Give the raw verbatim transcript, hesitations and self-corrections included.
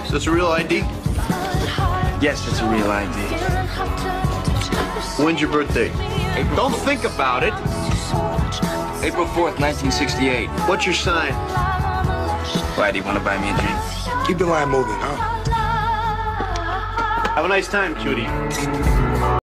Is this a real I D? Yes, it's a real I D. When's your birthday? Don't think about it. April fourth, nineteen sixty-eight. What's your sign? Why, do you want to buy me a drink? Keep the line moving, huh? Have a nice time, cutie.